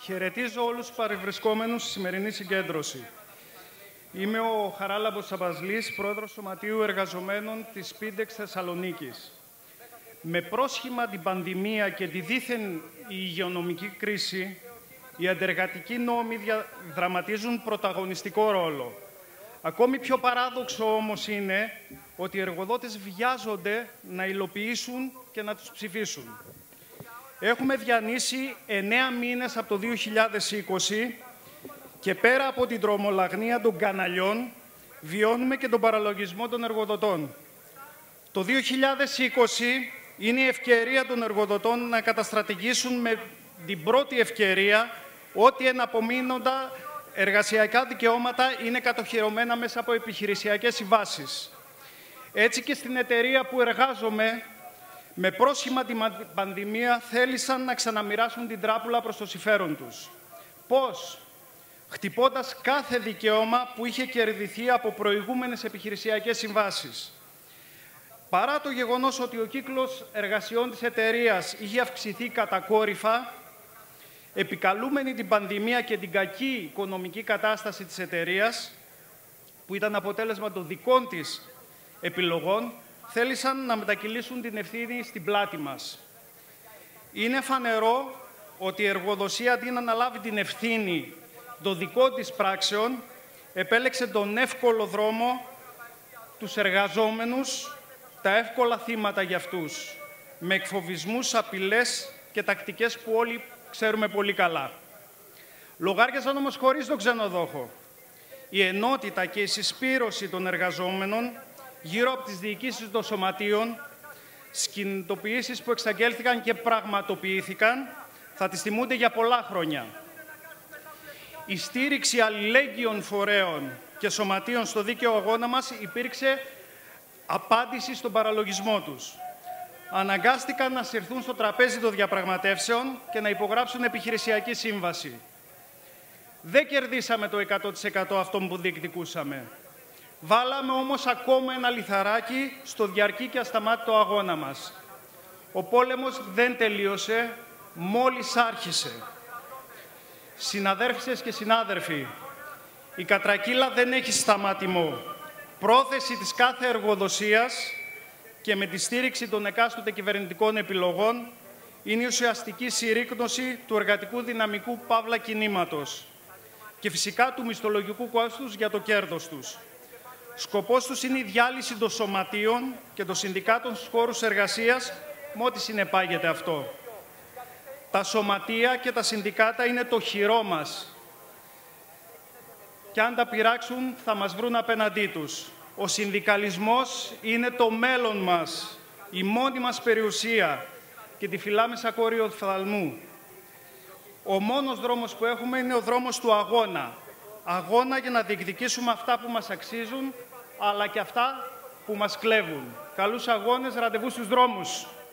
Χαιρετίζω όλους τους παρευρισκόμενους στη σημερινή συγκέντρωση. Είμαι ο Χαράλαμπος Αμπασλής, πρόεδρος Σωματείου Εργαζομένων της Σπίντεξ Θεσσαλονίκης. Με πρόσχημα την πανδημία και τη δίθεν υγειονομική κρίση, οι αντεργατικοί νόμοι δραματίζουν πρωταγωνιστικό ρόλο. Ακόμη πιο παράδοξο όμως είναι ότι οι εργοδότες βιάζονται να υλοποιήσουν και να τους ψηφίσουν. Έχουμε διανύσει 9 μήνες από το 2020 και πέρα από την τρομολαγνία των καναλιών, βιώνουμε και τον παραλογισμό των εργοδοτών. Το 2020 είναι η ευκαιρία των εργοδοτών να καταστρατηγήσουν με την πρώτη ευκαιρία ότι εναπομείνοντα εργασιακά δικαιώματα είναι κατοχυρωμένα μέσα από επιχειρησιακές συμβάσεις. Έτσι και στην εταιρεία που εργάζομαι, με πρόσχημα την πανδημία, θέλησαν να ξαναμοιράσουν την τράπουλα προς το συμφέρον τους. Πώς? Χτυπώντας κάθε δικαίωμα που είχε κερδιθεί από προηγούμενες επιχειρησιακές συμβάσεις. Παρά το γεγονός ότι ο κύκλος εργασιών της εταιρείας είχε αυξηθεί κατακόρυφα, επικαλούμενη την πανδημία και την κακή οικονομική κατάσταση της εταιρείας, που ήταν αποτέλεσμα των δικών της επιλογών, θέλησαν να μετακυλήσουν την ευθύνη στην πλάτη μας. Είναι φανερό ότι η εργοδοσία, αντί να αναλάβει την ευθύνη των δικών της πράξεων, επέλεξε τον εύκολο δρόμο, τους εργαζόμενους, τα εύκολα θύματα για αυτούς, με εκφοβισμούς, απειλές και τακτικές που όλοι ξέρουμε πολύ καλά. Λογάριαζαν όμως χωρίς τον ξενοδόχο. Η ενότητα και η συσπήρωση των εργαζόμενων γύρω από τις διοικήσεις των σωματείων, σκηνητοποιήσεις που εξαγγέλθηκαν και πραγματοποιήθηκαν, θα τις θυμούνται για πολλά χρόνια. Η στήριξη αλληλέγγυων φορέων και σωματείων στο δίκαιο αγώνα μας υπήρξε απάντηση στον παραλογισμό τους. Αναγκάστηκαν να συρθούν στο τραπέζι των διαπραγματεύσεων και να υπογράψουν επιχειρησιακή σύμβαση. Δεν κερδίσαμε το 100% αυτών που διεκδικούσαμε. Βάλαμε όμως ακόμα ένα λιθαράκι στο διαρκή και ασταμάτητο αγώνα μας. Ο πόλεμος δεν τελείωσε, μόλις άρχισε. Συναδέρφισσες και συνάδελφοι, η κατρακύλα δεν έχει σταματημό. Πρόθεση της κάθε εργοδοσίας και με τη στήριξη των εκάστοτε κυβερνητικών επιλογών είναι η ουσιαστική συρρίκνωση του εργατικού δυναμικού παύλα κινήματος και φυσικά του μισθολογικού κόστους για το κέρδος τους. Σκοπός τους είναι η διάλυση των σωματείων και των συνδικάτων στους χώρους εργασίας, με ό,τι συνεπάγεται αυτό. Τα σωματεία και τα συνδικάτα είναι το χειρό μας. Και αν τα πειράξουν, θα μας βρουν απέναντί τους. Ο συνδικαλισμός είναι το μέλλον μας, η μόνη μας περιουσία και τη φυλάμε σαν κόριο οφθαλμού. Ο μόνος δρόμος που έχουμε είναι ο δρόμος του αγώνα. Αγώνα για να διεκδικήσουμε αυτά που μας αξίζουν, αλλά και αυτά που μας κλέβουν. Καλούς αγώνες, ραντεβού στους δρόμους.